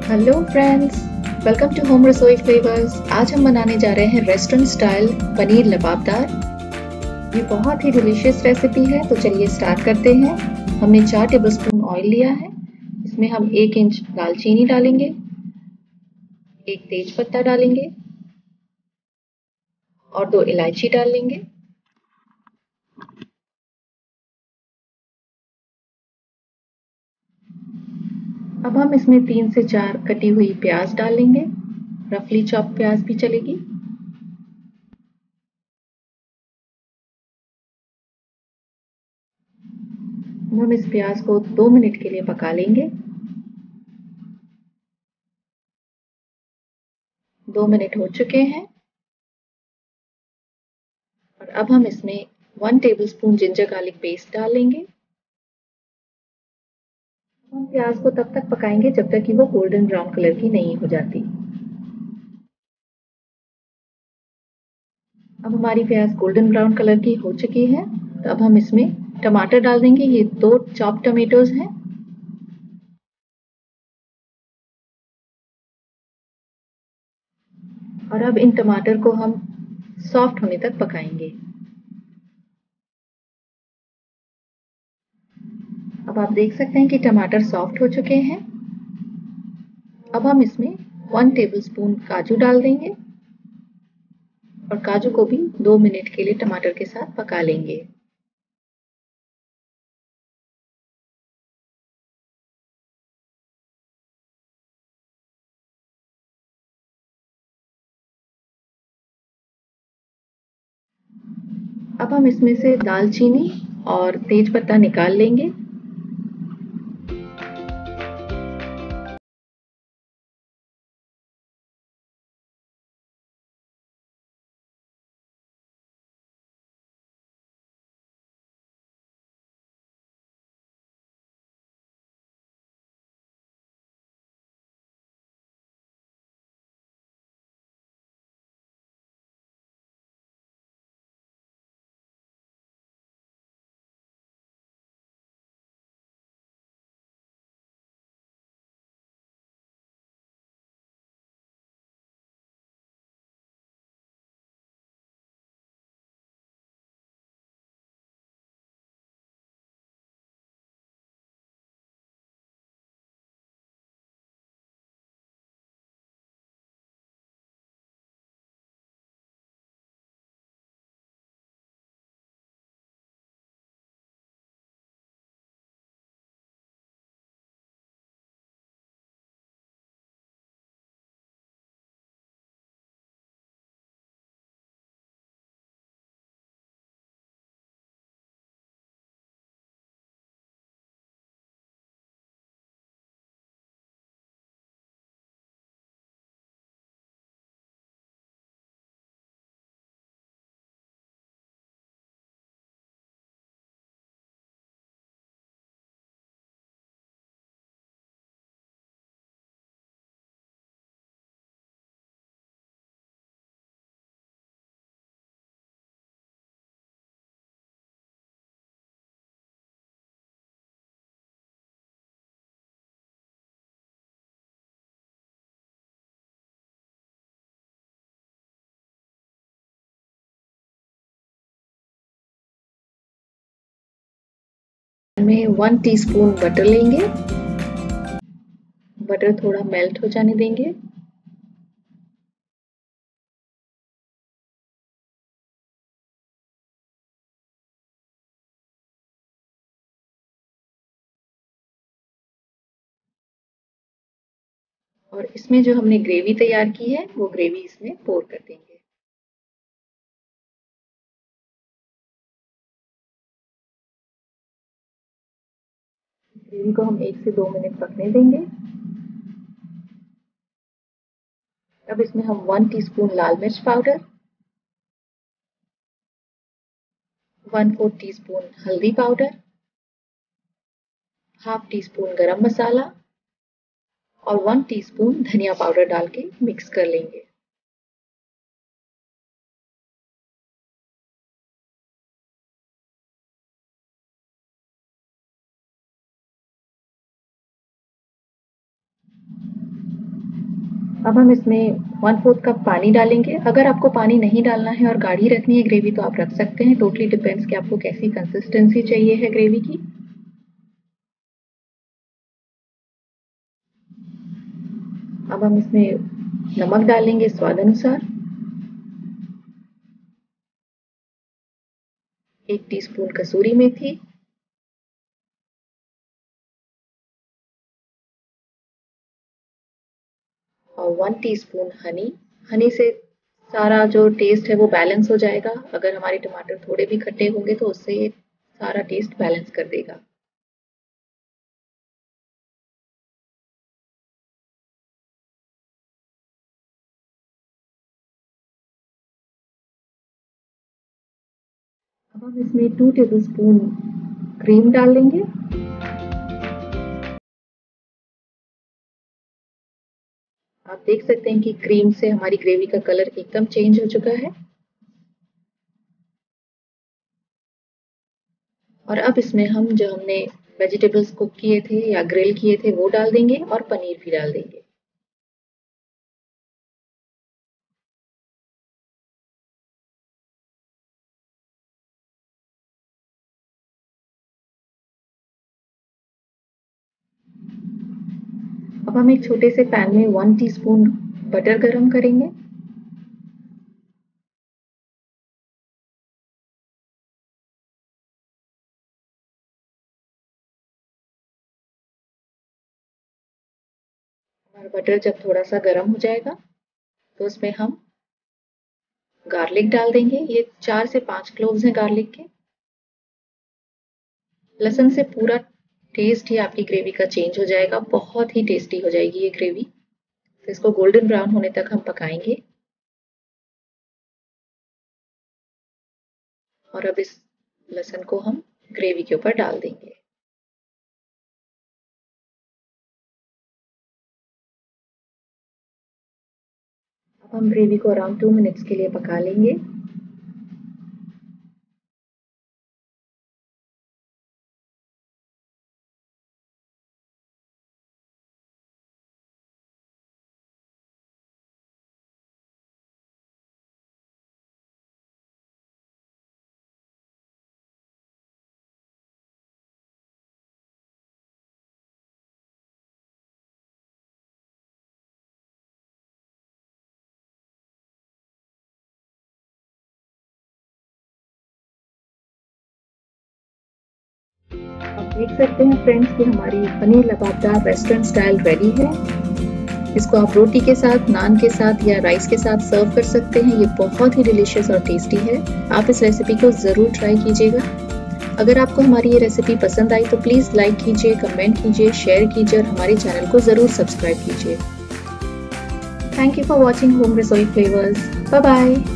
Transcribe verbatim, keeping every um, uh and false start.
Hello friends, welcome to home Rasoi flavours. आज हम बनाने जा रहे हैं रेस्टोरेंट स्टाइल पनीर लबाबदार। ये बहुत ही डिलीशियस रेसिपी है, तो चलिए स्टार्ट करते हैं। हमने चार टेबलस्पून ऑयल लिया है। इसमें हम एक इंच दालचीनी डालेंगे, एक तेज पत्ता डालेंगे और दो इलायची डाल लेंगे। अब हम इसमें तीन से चार कटी हुई प्याज डाल लेंगे। रफली चॉप प्याज भी चलेगी। हम इस प्याज को दो मिनट के लिए पका लेंगे। दो मिनट हो चुके हैं और अब हम इसमें one tablespoon ginger garlic paste डाल लेंगे। हम प्याज को तब तक पकाएंगे जब तक कि वो गोल्डन ब्राउन कलर की नहीं हो जाती। अब हमारी प्याज गोल्डन ब्राउन कलर की हो चुकी है, तो अब हम इसमें टमाटर डाल देंगे। ये दो चॉप टमेटोज हैं। और अब इन टमाटर को हम सॉफ्ट होने तक पकाएंगे। अब आप देख सकते हैं कि टमाटर सॉफ्ट हो चुके हैं। अब हम इसमें वन टेबलस्पून काजू डाल देंगे और काजू को भी दो मिनट के लिए टमाटर के साथ पका लेंगे। अब हम इसमें से दालचीनी और तेज पत्ता निकाल लेंगे। में वन टीस्पून बटर लेंगे। बटर थोड़ा मेल्ट हो जाने देंगे। और इसमें जो हमने ग्रेवी तैयार की है वो ग्रेवी इसमें पोर कर देंगे। ग्रेवी को हम एक से दो मिनट पकने देंगे। अब इसमें हम वन टीस्पून लाल मिर्च powder, one fourth teaspoon हल्दी powder, half teaspoon garam masala और वन टीस्पून धनिया पाउडर डाल के मिक्स कर लेंगे। अब हम इसमें वन फोर्थ कप पानी डालेंगे। अगर आपको पानी नहीं डालना है और गाढ़ी रखनी है ग्रेवी तो आप रख सकते हैं, टोटली डिपेंड्स कि आपको कैसी कंसिस्टेंसी चाहिए है ग्रेवी की। अब हम इसमें नमक डालेंगे स्वाद अनुसार, एक टीस्पून कसूरी मेथी, और वन टीस्पून हनी। हनी से सारा जो टेस्ट है वो बैलेंस हो जाएगा। अगर हमारे टमाटर थोड़े भी खट्टे होंगे तो उससे सारा टेस्ट बैलेंस कर देगा। अब हम इसमें टू टेबलस्पून क्रीम डाल देंगे। आप देख सकते हैं कि क्रीम से हमारी ग्रेवी का कलर एकदम चेंज हो चुका है। और अब इसमें हम जो हमने वेजिटेबल्स कुक किए थे या ग्रिल किए थे वो डाल देंगे और पनीर भी डाल देंगे। अब हम एक छोटे से पैन में वन टीस्पून बटर गरम करेंगे। हमारा बटर जब थोड़ा सा गर्म हो जाएगा तो उसमें हम गार्लिक डाल देंगे। ये चार से पांच क्लोव्स हैं गार्लिक के। लहसुन से पूरा टेस्ट ही आपकी ग्रेवी का चेंज हो जाएगा, बहुत ही टेस्टी हो जाएगी ये ग्रेवी। तो इसको गोल्डन ब्राउन होने तक हम पकाएंगे। और अब इस लहसुन को हम ग्रेवी के ऊपर डाल देंगे। अब हम ग्रेवी को अराउंड टू मिनट्स के लिए पका लेंगे। आप देख सकते हैं फ्रेंड्स कि हमारी paneer lababdar restaurant style ready है। इसको आप रोटी के साथ, नान के साथ या राइस के साथ सर्व कर सकते हैं। ये बहुत ही डिलीशियस और टेस्टी है। आप इस रेसिपी को ज़रूर ट्राई कीजिएगा। अगर आपको हमारी ये रेसिपी पसंद आई तो प्लीज़ लाइक कीजिए, कमेंट कीजिए, शेयर कीजिए और हमारे चैनल को ज़रूर सब्सक्राइब कीजिए। Thank you for watching home Rasoi flavours. Bye bye.